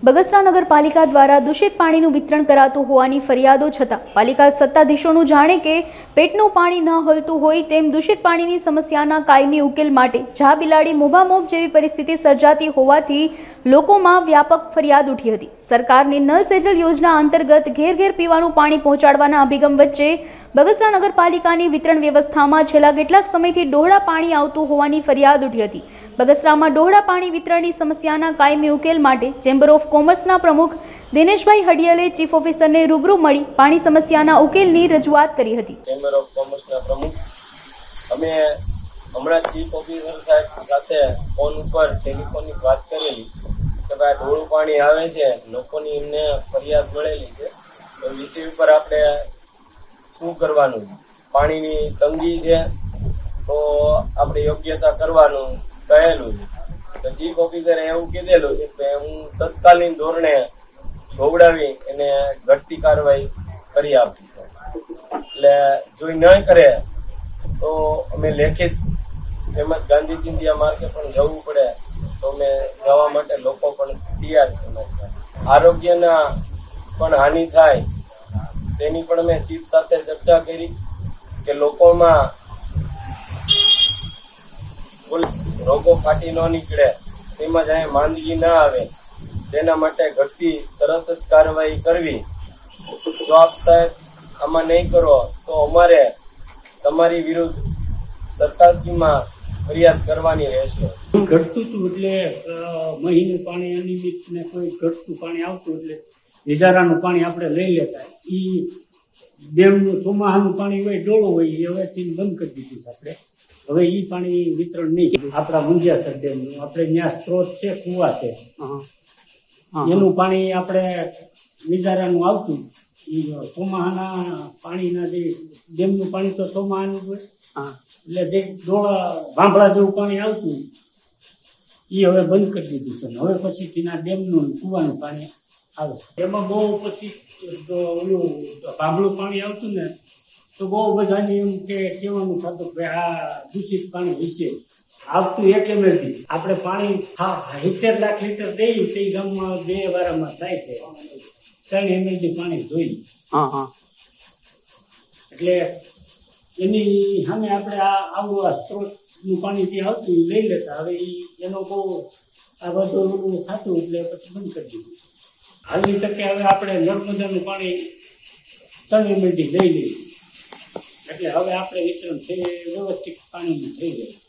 બગસરા નગરપાલિકા દ્વારા દૂષિત પાણીનું વિતરણ કરાતું હોવાની ફરિયાદો છતાં પાલિકા સત્તાધીશોનું જાણે કે પેટનું પાણી ન હલતું હોય તેમ દૂષિત પાણીની સમસ્યાના કાયમી ઉકેલ માટે જા બિલાડી મોભામોભ જેવી પરિસ્થિતિ સર્જાતી હોવાથી લોકોમાં વ્યાપક ફરિયાદ ઉઠી હતી। સરકારની નલ સે જલ યોજના અંતર્ગત ઘેર ઘેર પીવાનું પાણી પહોંચાડવાના અભિગમ વચ્ચે બગસરા નગરપાલિકાની વિતરણ વ્યવસ્થામાં છેલ્લા કેટલાક સમયથી ડહોળા પાણી આવતું હોવાની ફરિયાદ ઉઠી હતી। બગસરામાં ડહોળા પાણી વિતરણની સમસ્યાના કાયમી ઉકેલ માટે ચેમ્બર ઓફ કોમર્સના પ્રમુખ દિનેશભાઈ હડિયલે ચીફ ઓફિસરને રૂબરૂ મળી પાણી સમસ્યાના ઉકેલની રજૂઆત કરી હતી। ચેમ્બર ઓફ કોમર્સના પ્રમુખ અમે હમણાં ચીફ ઓફિસર સાહેબ સાથે ફોન ઉપર ટેલિફોનિક વાત કરેલી કે ભાઈ ડહોળું પાણી આવે છે, લોકોની એમને ફરિયાદ મળેલી છે, તો વિષય ઉપર આપણે શું કરવાનું, પાણીની તંગી છે તો આપણે યોગ્યતા કરવાનું કહેલું છે। તો ચીફ ઓફિસરે એવું કીધેલું છે કે હું તત્કાલીન ધોરણે જોવડાવી એને ઘટતી કાર્યવાહી કરી આપી છે, એટલે જો ન કરે તો અમે લેખિત તેમજ ગાંધી ચિંધ્યા માર્ગે પણ જવું પડે તો અમે જવા માટે લોકો પણ તૈયાર છે અમારી સાથે। આરોગ્યના પણ હાનિ થાય તેની પણ અમે ચીફ સાથે ચર્ચા કરી કે લોકોમાં રોગો ફાટી ન નીકળે તેમજ અહીં માંદગી ના આવે તેના માટે ઘટતી તરત જ કાર્યવાહી કરવી। જો આપ સાહેબ આમાં નહીં કરો તો અમારે તમારી વિરુદ્ધ સરકારશ્રીમાં ફરિયાદ કરવાની રહેશે। ઘટતું હતું એટલે મહીનું પાણી અનિયમિત ને કોઈ ઘટતું પાણી આવતું એટલે ઇજારાનું પાણી આપણે લઈ લેતા। એ ડેમનું ચોમાહાનું પાણી હોય, ડોળું હોય, એ હવેથી બંધ કરી દીધું છે આપણે। હવે એ પાણી વિતરણ નહીં, આપણા મુંજિયાસર ડેમનું આપણે ત્યાં સ્ત્રોત છે, કુવા છે, એનું પાણી આપણે ઇજારાનું આવતું। એ ચોમાહાના પાણીના જે ડેમનું પાણી તો ચોમાહાનું હોય, એટલે જે ડોળા ભાંભળા જેવું પાણી આવતું એ હવે બંધ કરી દીધું છે। હવે પછીથી ના ડેમનું કુવાનું પાણી આવે। એમાં બહુ પછી ઓલું ભાંભળું પાણી આવતું ને તો બહુ બધાને એમ કે કહેવાનું થતું કે આ દૂષિત પાણી વિશે આવતું। એક MLD આપણે પાણી 70 લાખ લીટર દઈએ તે ગામમાં 2 વારામાં થાય છે, 3 MLD પાણી જોઈએ। એટલે એની સામે આપણે આવું આ સ્ત્રોતનું પાણી જે આવતું લઈ લેતા। હવે એનો બહુ આ બધું થતું એટલે પછી બંધ કરી દીધું। હાલની તકે હવે આપણે નર્મદાનું પાણી 3 MLD લઈ લઈએ, એટલે હવે આપણે વિતરણ વ્યવસ્થિત પાણીનું થઈ જાય।